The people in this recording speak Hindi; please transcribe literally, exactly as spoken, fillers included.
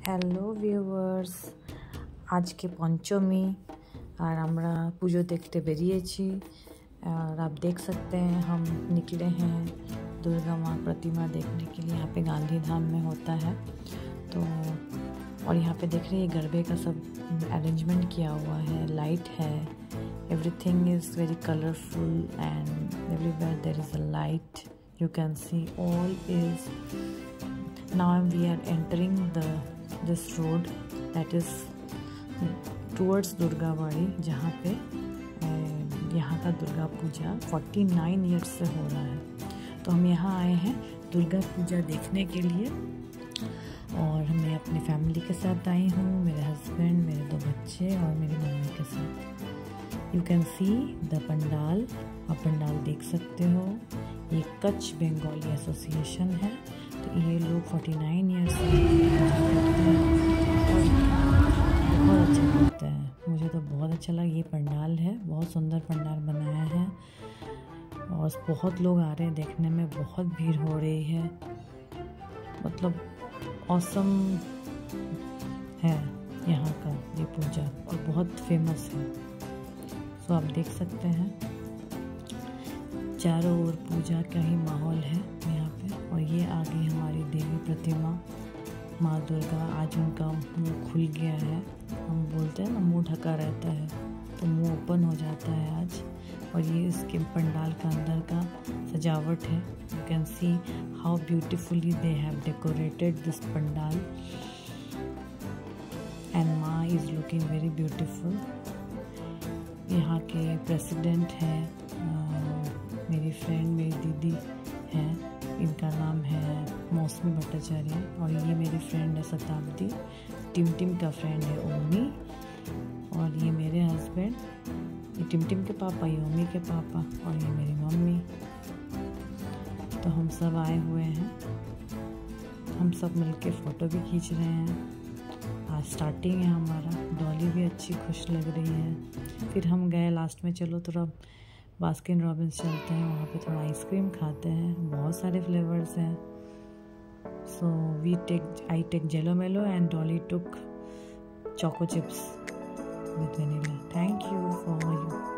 হ্যালো ভিউয়ার্স, আজকে পঞ্চमी और আমরা পুজো দেখতে বেরিয়েছি। और आप देख सकते हैं हम निकले हैं दुर्गा माँ प्रतिमा देखने के लिए। यहाँ पे गांधी धाम में होता है तो और यहाँ पे देख रहे हैं गरबे का सब अरेंजमेंट किया हुआ है, लाइट है, everything is very colourful and everywhere there is a light, you can see all is. Now we are entering the this road that is towards Durgabari, जहाँ पे यहाँ का दुर्गा पूजा उनचास इयर्स से हो रहा है। तो हम यहाँ आए हैं दुर्गा पूजा देखने के लिए और मैं अपनी फैमिली के साथ आई हूँ, मेरे हस्बैंड, मेरे दो बच्चे और मेरी मम्मी के साथ। You can see the pandal, आप पंडाल देख सकते हो। ये कच्छ बंगाली एसोसिएशन है, तो ये लोग उनचास ईयर्स से बहुत अच्छा करते हैं। मुझे तो बहुत अच्छा लगा। ये पंडाल है, बहुत सुंदर पंडाल बनाया है और बहुत लोग आ रहे हैं देखने में, बहुत भीड़ हो रही है, मतलब ऑसम है यहाँ का ये पूजा और बहुत फेमस है। सो आप देख सकते हैं चारों ओर पूजा का ही माहौल है यहाँ पे। और ये आगे हमारी देवी प्रतिमा माँ दुर्गा, आज उनका मुंह खुल गया है। हम बोलते हैं ना मुंह ढका रहता है, तो मुंह ओपन हो जाता है आज। और ये इसके पंडाल का अंदर का सजावट है। You can see how beautifully they have decorated this pandal and maa is looking very beautiful. यहाँ के प्रेसिडेंट हैं मेरी फ्रेंड, मेरी दीदी हैं, इनका नाम है मौसमी भट्टाचार्य और ये मेरी फ्रेंड है शताब्दी, टिम टिम का फ्रेंड है ओमी, और ये मेरे हस्बैंड, ये टिम टिम के पापा, ये ओमी के पापा, और ये मेरी मम्मी। तो हम सब आए हुए हैं, हम सब मिलके फ़ोटो भी खींच रहे हैं। आज स्टार्टिंग है हमारा, डॉली भी अच्छी खुश लग रही है। फिर हम गए लास्ट में, चलो थोड़ा बास्किन रॉबिन्स चलते हैं, वहाँ पे थोड़ा आइसक्रीम खाते हैं, बहुत सारे फ्लेवर्स हैं। So we take I take jello mello and dolly tuk choco chips with vanilla. Thank you for you.